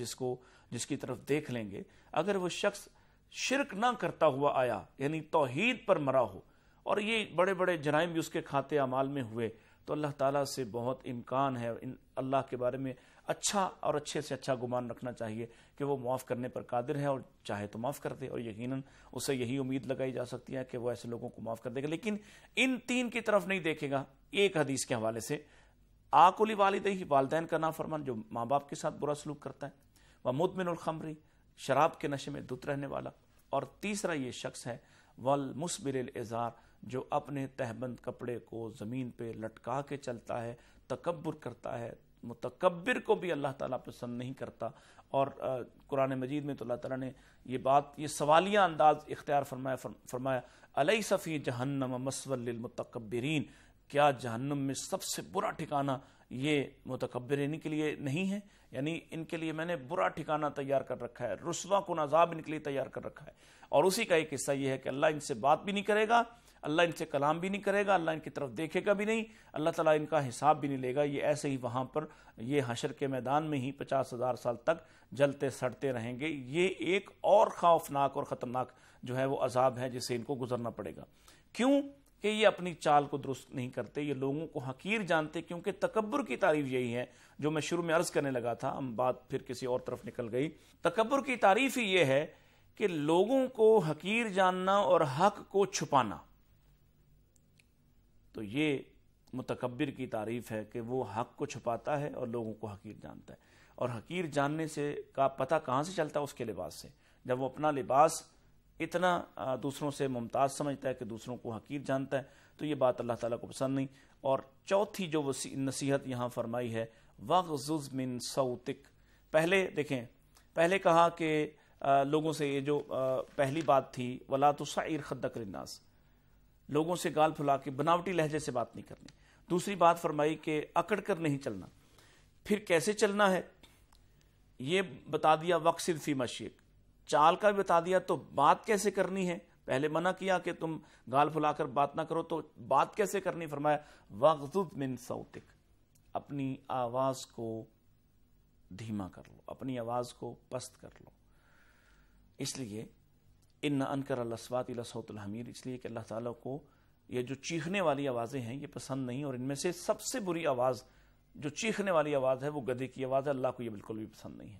جس کی طرف دیکھ لیں گے، اگر وہ شخص شرک نہ کرتا ہوا آیا، یعنی توحید پر مرا ہو، اور یہ بڑے بڑے جرائم بھی اس کے کھاتے اعمال میں ہوئے، تو اللہ تعالیٰ سے بہت امکان ہے، اللہ کے بارے میں اچھا اور اچھے سے اچھا گمان رکھنا چاہیے کہ وہ معاف کرنے پر قادر ہے، اور چاہے تو معاف کر دے، اور یقیناً اسے یہی امید لگائی جا سکتی ہے کہ وہ ایسے لوگوں کو معاف کر دے گا۔ لیکن ان تین کی طرف نہیں دیکھے گا۔ ایک حدیث کے حوالے سے آکلی والدیہ، والدین کا نافرمان جو ماں باپ کے ساتھ برا سلوک کرتا ہے، وہ مدمن الخمری، شراب کے نشے میں دھت رہنے والا، اور تیسرا یہ شخص ہے والمسبل الازار، جو اپنے تہبند کپڑے کو زمین پہ لٹکا کے چلتا ہے، تکبر کرتا ہے۔ متکبر کو بھی اللہ تعالیٰ پسند نہیں کرتا۔ اور قرآن مجید میں تو اللہ تعالیٰ نے یہ بات، یہ سوالیہ انداز اختیار فرمایا الیس فی جہنم مثوی للمتکبرین، کیا جہنم میں سب سے برا ٹھکانہ یہ متکبرین کے لیے نہیں ہے؟ یعنی ان کے لیے میں نے برا ٹھکانہ تیار کر رکھا ہے، رسوا کن عذاب ان کے لیے تیار کر رکھا ہے۔ اور اسی کا ایک حصہ یہ ہے کہ اللہ ان سے بات بھی نہیں کرے گا، اللہ ان سے کلام بھی نہیں کرے گا، اللہ ان کی طرف دیکھے گا بھی نہیں، اللہ تعالیٰ ان کا حساب بھی نہیں لے گا۔ یہ ایسے ہی وہاں پر یہ حشر کے میدان میں ہی 50,000 سال تک جلتے سڑتے رہیں گے۔ یہ ایک اور خوفناک اور خطرناک جو ہے وہ عذاب ہے جسے ان کو گزرنا پڑے گا۔ کیوں کہ یہ اپنی چال کو درست نہیں کرتے، یہ لوگوں کو حقیر جانتے، کیونکہ تکبر کی تعریف یہی ہے جو میں شروع میں عرض کرنے لگا تھا، ہم بات پھر کسی اور طرف نکل گئی۔ تکبر کی تعریف ہی یہ ہے کہ لوگوں کو حقیر جاننا اور حق کو چھپانا۔ تو یہ متکبر کی تعریف ہے کہ وہ حق کو چھپاتا ہے اور لوگوں کو حقیر جانتا ہے۔ اور حقیر جاننے سے کا پتہ کہاں سے چلتا ہے؟ اس کے لباس سے۔ جب وہ اپنا لباس اتنا دوسروں سے ممتاز سمجھتا ہے کہ دوسروں کو حقیر جانتا ہے، تو یہ بات اللہ تعالیٰ کو پسند نہیں۔ اور چوتھی جو نصیحت یہاں فرمائی ہے وَغْضُضْ مِن صَوْتِكَ، پہلے دیکھیں، پہلے کہا کہ لوگوں سے یہ جو پہلی بات تھی وَلَا تُصَعِّرْ خَدَّكَ لِلنَّاسِ، لوگوں سے گال پھلا کے بناوٹی لہجے سے بات نہیں کرنی۔ دوسری بات فرمائی کہ اکڑ کر نہیں چلنا۔ پھر کیسے چلنا ہے یہ بتا دیا، وَقْصِدْ فِي مَشْيِكَ، چال کا بھی بتا دیا، تو بات کیسے کرنی ہے۔ پہلے منع کیا کہ تم گال پھلا کر بات نہ کرو، تو بات کیسے کرنی فرمایا وَغْضُضْ مِن صَوْتِكَ، اپنی آواز کو دھیما کر لو، اپنی آواز کو پست کر لو۔ اس لیے ان انکر الاصوات لصوت الحمیر، اس لیے کہ اللہ تعالیٰ کو یہ جو چیخنے والی آوازیں ہیں یہ پسند نہیں، اور ان میں سے سب سے بری آواز جو چیخنے والی آواز ہے وہ گدھے کی آواز ہے۔ اللہ کو یہ بالکل بھی پسند نہیں ہے۔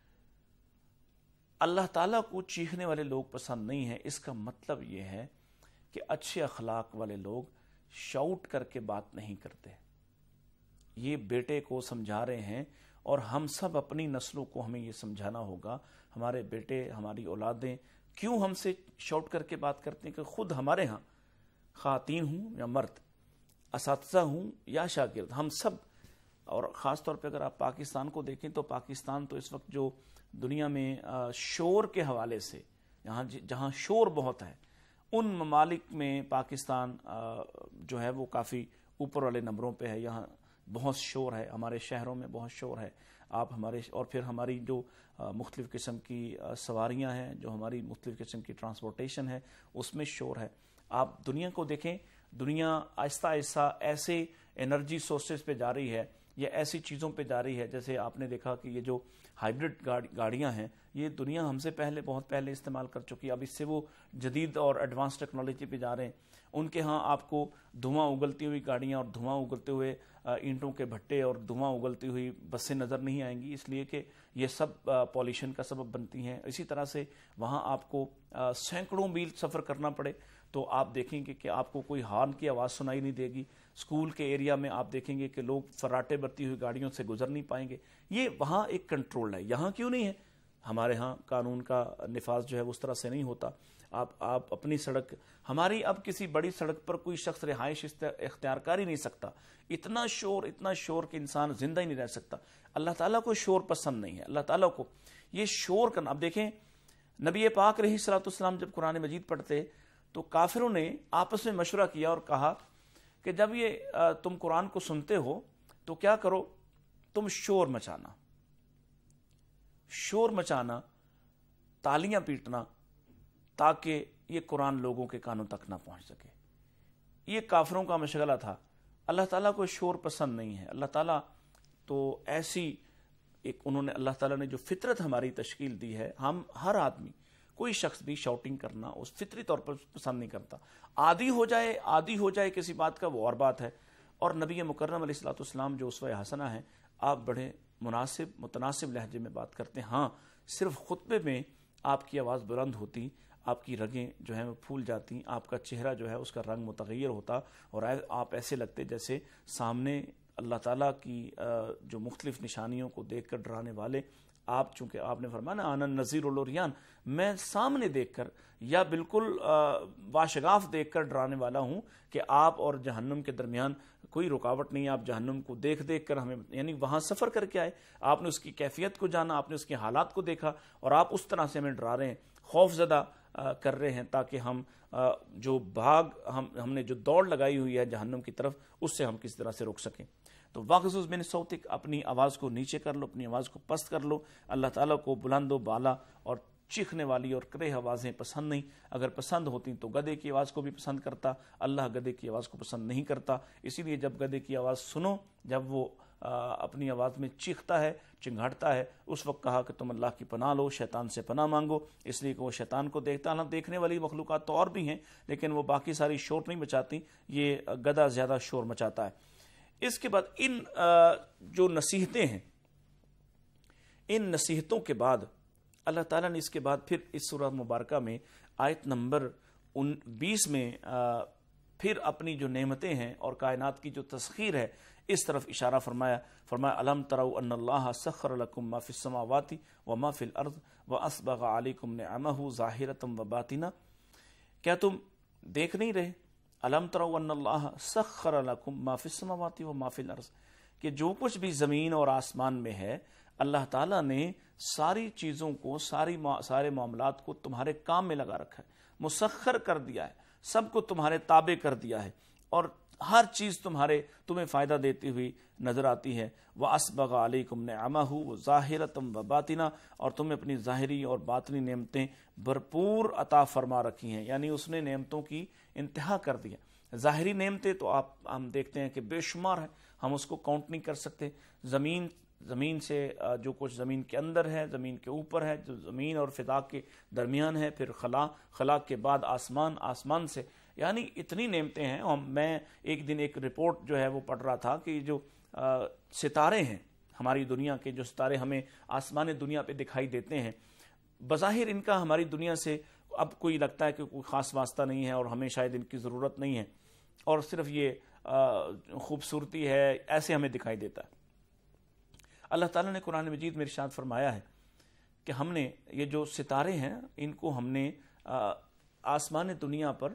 اللہ تعالیٰ کو چیخنے والے لوگ پسند نہیں ہیں، اس کا مطلب یہ ہے کہ اچھے اخلاق والے لوگ شاؤٹ کر کے بات نہیں کرتے۔ یہ بیٹے کو سمجھا رہے ہیں، اور ہم سب اپنی نسلوں کو ہمیں یہ سمجھانا ہوگا، ہمارے بیٹے، ہماری اولادیں کیوں ہم سے شاؤٹ کر کے بات کرتے ہیں، کہ خود ہمارے ہاں خواتین ہوں یا مرد، اساتذہ ہوں یا شاگرد، ہم سب، اور خاص طور پہ اگر آپ پاکستان کو دیکھیں تو پاکستان تو اس وقت جو دنیا میں شور کے حوالے سے جہاں شور بہت ہے، ان ممالک میں پاکستان جو ہے وہ کافی اوپر والے نمبروں پہ ہے۔ یہاں بہت شور ہے، ہمارے شہروں میں بہت شور ہے، آپ ہمارے، اور پھر ہماری جو مختلف قسم کی سواریاں ہیں، جو ہماری مختلف قسم کی ٹرانسپورٹیشن ہے، اس میں شور ہے۔ آپ دنیا کو دیکھیں، دنیا آہستہ آہستہ ایسے انرجی سورسز پہ جا رہی ہے یا ایسی چیزوں پہ جا رہی ہے، جیسے آپ نے دیکھا کہ یہ جو ہائیبرڈ گاڑیاں ہیں یہ دنیا ہم سے پہلے، بہت پہلے استعمال کر چکی، اب اس سے وہ جدید اور ایڈوانس ٹیکنالوجی پہ جا رہے ہیں۔ ان کے ہاں آپ کو دھواں اگلتی ہوئی گاڑیاں اور دھواں اگلتے ہوئے اینٹوں کے بھٹے اور دھواں اگلتی ہوئی بسیں نظر نہیں آئیں گی، اس لیے کہ یہ سب پالیوشن کا سبب بنتی ہیں۔ اسی طرح سے وہاں آپ کو سینکڑوں میل سفر کرنا پڑے تو آپ دیکھیں گے کہ آپ کو کوئی ہارن کی آواز سنائی نہیں دے گی۔ اسکول کے ایریا میں آپ دیکھیں گے کہ لوگ فراٹے برتی ہوئی گاڑیوں سے گزر نہیں پائیں گے۔ یہ وہاں ایک کنٹرول ہے، یہاں کیوں نہیں ہے؟ ہمارے ہاں قانون کا نفاذ جو ہے اس طرح سے نہیں ہوتا۔ آپ اپنی سڑک، ہماری اب کسی بڑی سڑک پر کوئی شخص رہائش اختیار کر ہی نہیں سکتا، اتنا شور کہ انسان زندہ ہی نہیں رہ سکتا۔ اللہ تعالیٰ کو شور پسند نہیں ہے، اللہ تعالیٰ کو یہ شور کرنا۔ اب دیکھیں نبی پاک علیہ الصلوۃ والسلام جب قرآن مجید پڑھتے تو کافروں نے آپس میں مشورہ کیا اور کہا کہ جب یہ تم قرآن کو سنتے ہو تو کیا کرو، تم شور مچانا، تالیاں پیٹنا، تاکہ یہ قرآن لوگوں کے کانوں تک نہ پہنچ سکے۔ یہ کافروں کا مشغلہ تھا۔ اللہ تعالیٰ کو شور پسند نہیں ہے۔ اللہ تعالیٰ تو ایسی ایک، اللہ تعالیٰ نے جو فطرت ہماری تشکیل دی ہے، ہم ہر آدمی کوئی شخص بھی شاؤٹنگ کرنا اس فطری طور پر پسند نہیں کرتا. عادی ہو جائے کسی بات کا وہ اور بات ہے. اور نبی مکرم علیہ الصلوۃ والسلام جو اسوہ حسنہ ہیں، آپ بڑے متناسب لہجے میں بات کرتے ہیں. ہاں صرف خطبے میں آپ کی آواز بلند ہوتی، آپ کی رگیں جو ہیں وہ پھول جاتی، آپ کا چہرہ جو ہے اس کا رنگ متغیر ہوتا، اور آپ ایسے لگتے جیسے سامنے اللہ تعالیٰ کی جو مختلف نشانیوں کو دیکھ کر ڈرانے والے آپ، چونکہ آپ نے فرمایا نا آنا نذیر العریان، میں سامنے دیکھ کر یا بالکل واشگاف دیکھ کر ڈرانے والا ہوں کہ آپ اور جہنم کے درمیان کوئی رکاوٹ نہیں. آپ جہنم کو دیکھ کر ہمیں، یعنی وہاں سفر کر کے آئے، آپ نے اس کی کیفیت کو جانا، آپ نے اس کے حالات کو دیکھا، اور آپ اس طرح سے ہمیں ڈرا رہے ہیں، خوف زدہ کر رہے ہیں، تاکہ ہم جو ہم نے جو دوڑ لگائی ہوئی ہے جہنم کی طرف، اس سے ہم کس طرح سے روک سکیں. تو واغضض من صوتک، اپنی آواز کو نیچے کر لو، اپنی آواز کو پست کر لو. اللہ تعالیٰ کو بلند و بالا اور چیخنے والی اور کرہ آوازیں پسند نہیں. اگر پسند ہوتی تو گدھے کی آواز کو بھی پسند کرتا. اللہ گدھے کی آواز کو پسند نہیں کرتا. اسی لیے جب گدھے کی آواز سنو، جب وہ اپنی آواز میں چیختا ہے، چنگھاڑتا ہے، اس وقت کہا کہ تم اللہ کی پناہ لو، شیطان سے پناہ مانگو، اس لیے کہ وہ شیطان کو دیکھتا ہے. دیکھنے والی مخلوقات تو اور بھی ہیں، لیکن وہ باقی ساری شور نہیں مچاتی، یہ گدھا زیادہ شور مچاتا ہے. اس کے بعد ان جو نصیحتیں ہیں، ان نصیحتوں کے بعد اللہ تعالیٰ نے اس کے بعد پھر اس سورہ مبارکہ میں آیت نمبر 20 میں پھر اپنی جو نعمتیں ہیں اور کائنات کی جو تسخیر ہے اس طرف اشارہ فرمایا. الم تروا ان اللہ سخر لکم ما فی السماوات وما فی الارض واسبغ علیکم نعمہ ظاہرۃ وباطنہ. کیا تم دیکھ نہیں رہے؟ الم تروا ان اللہ سخر لکم ما فی السماوات وما فی الارض، کہ جو کچھ بھی زمین اور آسمان میں ہے اللہ تعالیٰ نے ساری چیزوں کو، سارے معاملات کو تمہارے کام میں لگا رکھا ہے، مسخر کر دیا ہے، سب کو تمہارے تابع کر دیا ہے، اور ہر چیز تمہیں فائدہ دیتی ہوئی نظر آتی ہے. وَأَسْبَغَ عَلَيْكُمْ نِعَمَهُ وَظَاهِرَةً وَبَاطِنًا، اور تمہیں اپنی ظاہری اور باطنی نعمتیں بھرپور عطا فرما رکھی ہیں. یعنی اس نے نعمتوں کی انتہا کر دیا. ظاہری نعمتیں تو ہم دیکھتے ہیں کہ بے شمار ہیں، ہم اس کو کاؤنٹ نہیں کر سکتے. زمین سے جو کچھ زمین کے اندر ہے، زمین کے اوپر ہے، جو زمین اور فضا کے درمیان ہے، پھر خلا کے بعد آسمان سے، یعنی اتنی نعمتیں ہیں. میں ایک دن ایک رپورٹ جو ہے وہ پڑھ رہا تھا کہ جو ستارے ہیں ہماری دنیا کے، جو ستارے ہمیں آسمان دنیا پہ دکھائی دیتے ہیں، بظاہر ان کا ہماری دنیا سے اب کوئی لگتا ہے کہ کوئی خاص واسطہ نہیں ہے اور ہمیں شاید ان کی ضرورت نہیں ہے، اور صرف یہ خوبصورتی ہے، ایسے ہمیں دکھائی دیتا ہے. اللہ تعالیٰ نے قرآن مجید میں ارشاد فرمایا ہے کہ ہم نے یہ جو ستارے ہیں ان کو ہم نے آسمان دنیا پر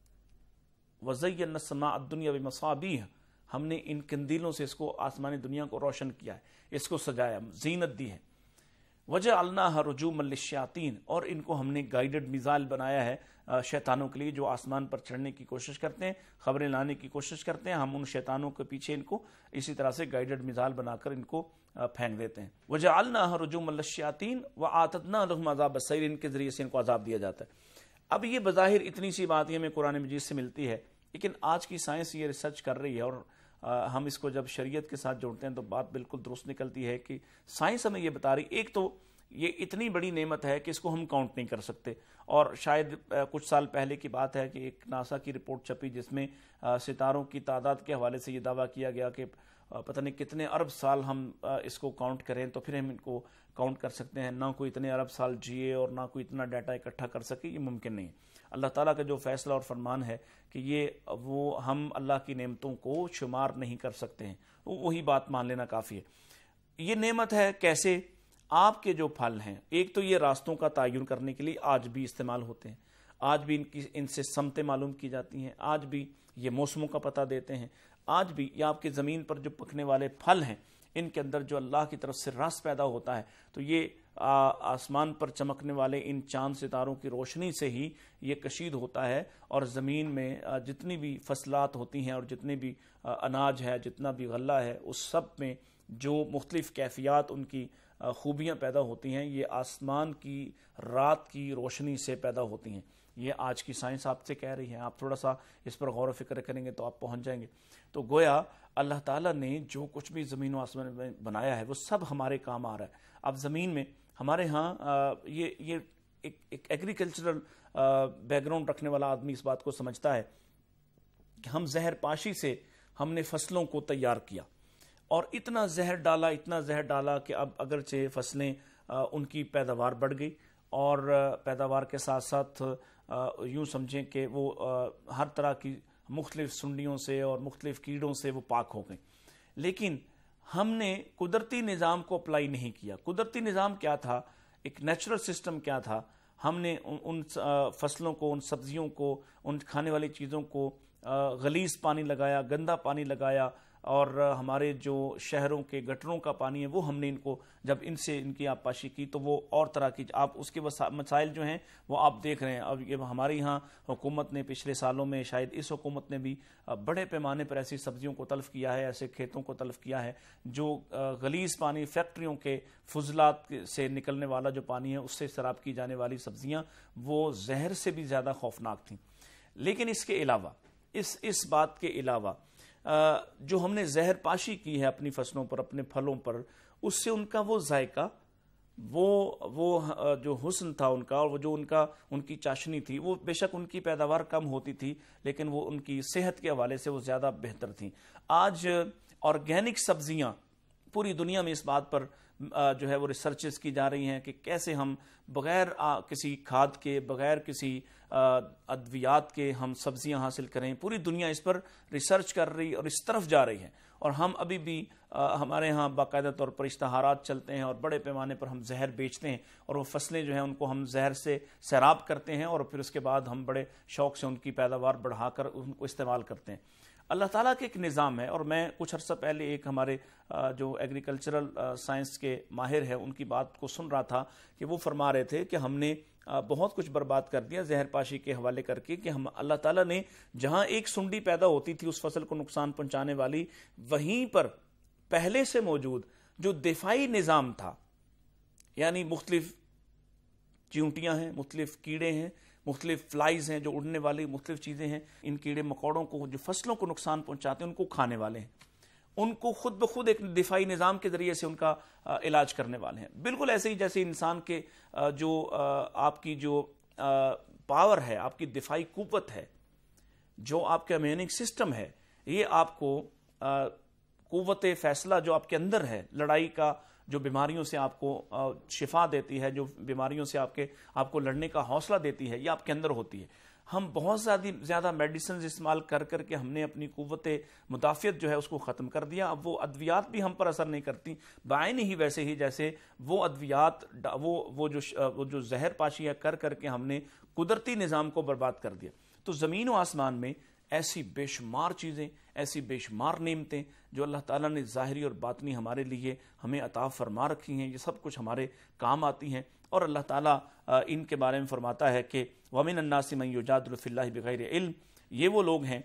وَزَيَّنَّا السَّمَاءَ الدُّنْيَا بِمَصَابِيحَ، ہم نے ان قندیلوں سے اس کو آسمان دنیا کو روشن کیا ہے، اس کو سجایا، زینت دی ہے. وَجَعَلْنَاهَا رُجُومًا لِلشَّيَاطِينِ، اور ان کو ہم نے گائیڈڈ میزائل بنایا ہے شیطانوں کے لیے جو آسمان پر چڑھنے کی کوشش کرتے ہیں، خبریں لانے کی کوشش کرتے ہیں. ہم ان شیطانوں کے پیچھے ان کو اسی طرح سے گائیڈڈ میزائل بنا کر ان کو پھینک دیتے ہیں. وَجَعَلْنَاهَا رُجُومًا لِلشَّيَاطِينِ وَأَعْتَدْنَا لَهُمْ عَذَابَ السَّعِيرِ، ان کے ذریعے سے ان کو عذاب دیا جاتا ہے. اب یہ بظاہر اتنی سی بات یہ ہمیں قرآن مجید سے ملتی ہے، لیکن آج کی سائنس یہ ریسرچ کر رہی ہے، اور ہم اس کو جب شریعت کے ساتھ جوڑتے ہیں تو بات بالکل درست نکلتی ہے کہ سائنس ہمیں یہ بتا رہی، ایک تو یہ اتنی بڑی نعمت ہے کہ اس کو ہم کاؤنٹ نہیں کر سکتے. اور شاید کچھ سال پہلے کی بات ہے کہ ایک ناسا کی رپورٹ چھپی جس میں ستاروں کی تعداد کے حوالے سے یہ دعویٰ کیا گیا کہ پتہ نہیں کتنے ارب سال ہم اس کو کاؤنٹ کریں تو پھر ہم ان کو کاؤنٹ کر سکتے ہیں. نہ کوئی اتنے ارب سال جیے اور نہ کوئی اتنا ڈیٹا اکٹھا کر سکے، یہ ممکن نہیں. اللہ تعالیٰ کا جو فیصلہ اور فرمان ہے کہ یہ وہ ہم اللہ کی نعمتوں کو شمار نہیں کر سکتے ہیں، وہی بات مان لینا کافی ہے. یہ نعمت ہے کیسے؟ آپ کے جو پھل ہیں، ایک تو یہ راستوں کا تعین کرنے کے لیے آج بھی استعمال ہوتے ہیں، آج بھی ان سے سمتیں معلوم کی جاتی ہیں، آج بھی یہ موسموں کا پتہ دیتے ہیں، آج بھی یہ آپ کے زمین پر جو پکنے والے پھل ہیں ان کے اندر جو اللہ کی طرف سے رس پیدا ہوتا ہے، تو یہ آسمان پر چمکنے والے ان چاند ستاروں کی روشنی سے ہی یہ کشید ہوتا ہے. اور زمین میں جتنی بھی فصلات ہوتی ہیں اور جتنے بھی اناج ہے، جتنا بھی غلہ ہے، اس سب میں جو مختلف کیفیات ان کی خوبیاں پیدا ہوتی ہیں، یہ آسمان کی رات کی روشنی سے پیدا ہوتی ہیں. یہ آج کی سائنس آپ سے کہہ رہی ہے. آپ تھوڑا سا اس پر غور و فکر کریں گے تو آپ پہنچ جائیں گے. تو گویا اللہ تعالیٰ نے جو کچھ بھی زمین و آسمان میں بنایا ہے وہ سب ہمارے کام آ رہا ہے. اب زمین میں ہمارے ہاں یہ ایک ایگریکلچرل بیک گراؤنڈ رکھنے والا آدمی اس بات کو سمجھتا ہے کہ ہم زہر پاشی سے ہم نے فصلوں کو تیار کیا اور اتنا زہر ڈالا کہ اب اگرچہ فصلیں ان کی پیداوار بڑھ گئی اور پیداوار کے ساتھ ساتھ یوں سمجھیں کہ وہ ہر طرح کی مختلف سنڈیوں سے اور مختلف کیڑوں سے وہ پاک ہو گئیں، لیکن ہم نے قدرتی نظام کو اپلائی نہیں کیا۔ قدرتی نظام کیا تھا؟ ایک نیچرل سسٹم کیا تھا؟ ہم نے ان فصلوں کو، ان سبزیوں کو، ان کھانے والی چیزوں کو غلیظ پانی لگایا، گندا پانی لگایا، اور ہمارے جو شہروں کے گٹروں کا پانی ہے وہ ہم نے ان کو جب ان سے ان کی آبپاشی کی تو وہ اور طرح کی آپ اس کے مسائل جو ہیں وہ آپ دیکھ رہے ہیں۔ اب یہ ہمارے یہاں حکومت نے پچھلے سالوں میں، شاید اس حکومت نے بھی بڑے پیمانے پر ایسی سبزیوں کو تلف کیا ہے، ایسے کھیتوں کو تلف کیا ہے جو غلیظ پانی، فیکٹریوں کے فضلات سے نکلنے والا جو پانی ہے اس سے سیراب کی جانے والی سبزیاں وہ زہر سے بھی زیادہ خوفناک تھیں۔ لیکن اس کے علاوہ، اس بات کے علاوہ جو ہم نے زہر پاشی کی ہے اپنی فصلوں پر، اپنے پھلوں پر، اس سے ان کا وہ ذائقہ، وہ جو حسن تھا ان کا، اور وہ جو ان کی چاشنی تھی، وہ بے شک ان کی پیداوار کم ہوتی تھی لیکن وہ ان کی صحت کے حوالے سے وہ زیادہ بہتر تھیں۔ آج آرگینک سبزیاں پوری دنیا میں اس بات پر جو ہے وہ ریسرچز کی جا رہی ہیں کہ کیسے ہم بغیر کسی کھاد کے، بغیر کسی ادویات کے ہم سبزیاں حاصل کریں۔ پوری دنیا اس پر ریسرچ کر رہی اور اس طرف جا رہی ہے، اور ہم ابھی بھی ہمارے ہاں باقاعدہ طور پر اشتہارات چلتے ہیں اور بڑے پیمانے پر ہم زہر بیچتے ہیں، اور وہ فصلیں جو ہیں ان کو ہم زہر سے سیراب کرتے ہیں اور پھر اس کے بعد ہم بڑے شوق سے ان کی پیداوار بڑھا کر ان کو استعمال کرتے ہیں۔ اللہ تعالیٰ کے ایک نظام ہے، اور میں کچھ عرصہ پہلے ایک ہمارے جو ایگریکلچرل سائنس کے ماہر ہیں ان کی بات کو سن رہا تھا کہ وہ فرما رہے تھے کہ ہم نے بہت کچھ برباد کر دیا زہر پاشی کے حوالے کر کے، کہ ہم اللہ تعالیٰ نے جہاں ایک سنڈی پیدا ہوتی تھی اس فصل کو نقصان پہنچانے والی، وہیں پر پہلے سے موجود جو دفاعی نظام تھا، یعنی مختلف چیونٹیاں ہیں، مختلف کیڑے ہیں، مختلف فلائز ہیں جو اڑنے والی مختلف چیزیں ہیں، ان کیڑے مکوڑوں کو جو فصلوں کو نقصان پہنچاتے ہیں ان کو کھانے والے ہیں، ان کو خود بخود ایک دفاعی نظام کے ذریعے سے ان کا علاج کرنے والے ہیں۔ بالکل ایسے ہی جیسے انسان کے جو آپ کی جو پاور ہے، آپ کی دفاعی قوت ہے، جو آپ کا امیونک سسٹم ہے، یہ آپ کو قوت فیصلہ جو آپ کے اندر ہے، لڑائی کا، جو بیماریوں سے آپ کو شفا دیتی ہے، جو بیماریوں سے آپ کو لڑنے کا حوصلہ دیتی ہے، یہ آپ کے اندر ہوتی ہے۔ ہم بہت زیادہ میڈیسنز استعمال کر کے ہم نے اپنی قوت مدافعت جو ہے اس کو ختم کر دیا۔ اب وہ ادویات بھی ہم پر اثر نہیں کرتی، بعین ہی ویسے ہی جیسے وہ ادویات وہ جو زہر پاشی ہے کر کے ہم نے قدرتی نظام کو برباد کر دیا۔ تو زمین و آسمان میں ایسی بے شمار چیزیں، ایسی بے شمار نعمتیں جو اللہ تعالیٰ نے ظاہری اور باطنی ہمارے لیے ہمیں عطا فرما رکھی ہیں، یہ سب کچھ ہمارے کام آتی ہیں، اور اللہ تعالیٰ ان کے بارے میں فرماتا ہے کہ وَمِنَ النَّاسِ مَن يُجَادِلُ فِي اللَّهِ بِغَيْرِ علم، یہ وہ لوگ ہیں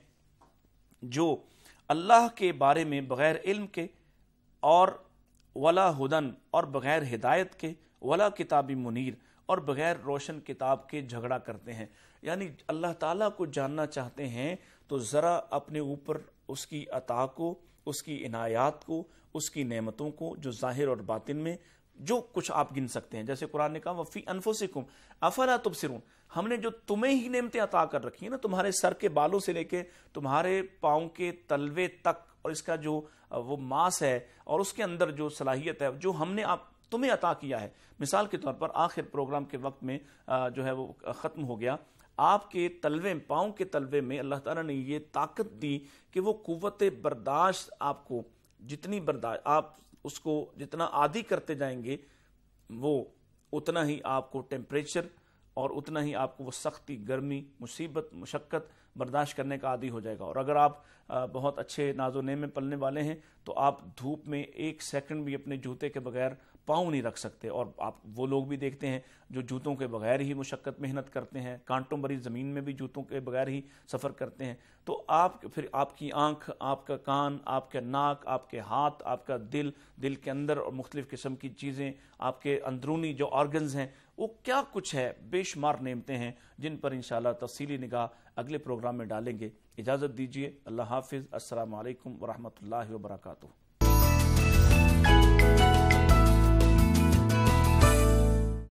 جو اللہ کے بارے میں بغیر علم کے، اور ولا ہدن، اور بغیر ہدایت کے، ولا کتاب منیر، اور بغیر روشن کتاب کے جھگڑا کرتے ہیں۔ یعنی اللہ تعالیٰ کو جاننا چاہتے ہیں تو ذرا اپنے اوپر اس کی عطا کو، اس کی عنایات کو، اس کی نعمتوں کو، جو ظاہر اور باطن میں جو کچھ آپ گن سکتے ہیں، جیسے قرآن نے کہا وَفِي أَنفُسِكُمْ أَفَلَا تُبْصِرُونَ، ہم نے جو تمہیں ہی نعمتیں عطا کر رکھی ہیں نا، تمہارے سر کے بالوں سے لے کے تمہارے پاؤں کے تلوے تک، اور اس کا جو وہ ماس ہے اور اس کے اندر جو صلاحیت ہے جو ہم نے تمہیں عطا کیا ہے۔ مثال کے طور پر آخر پروگرام کے وقت میں جو ہے وہ ختم ہو گیا، آپ کے تلوے، پاؤں کے تلوے میں اللہ تعالیٰ نے یہ طاقت دی کہ وہ قوت برداشت آپ کو جتنی برداشت، آپ اس کو جتنا عادی کرتے جائیں گے، وہ اتنا ہی آپ کو ٹیمپریچر اور اتنا ہی آپ کو وہ سختی، گرمی، مصیبت، مشقت برداشت کرنے کا عادی ہو جائے گا۔ اور اگر آپ بہت اچھے ناز و نعمت پلنے والے ہیں تو آپ دھوپ میں ایک سیکنڈ بھی اپنے جوتے کے بغیر پاؤں نہیں رکھ سکتے، اور آپ وہ لوگ بھی دیکھتے ہیں جو جوتوں کے بغیر ہی مشقت محنت کرتے ہیں، کانٹوں بھری زمین میں بھی جوتوں کے بغیر ہی سفر کرتے ہیں۔ تو پھر آپ کی آنکھ، آپ کا کان، آپ کا ناک، آپ کے ہاتھ، آپ کا دل کے اندر اور مختلف قسم کی چیزیں، آپ کے اندرونی جو آرگنز ہیں، وہ کیا کچھ ہے، بے شمار نعمتیں ہیں جن پر انشاءاللہ تفصیلی نگاہ اگلے پروگرام میں ڈالیں گے۔ اجازت دیجیے، اللہ حافظ، السلام علیکم ورحمۃ اللہ وبرکاتہ۔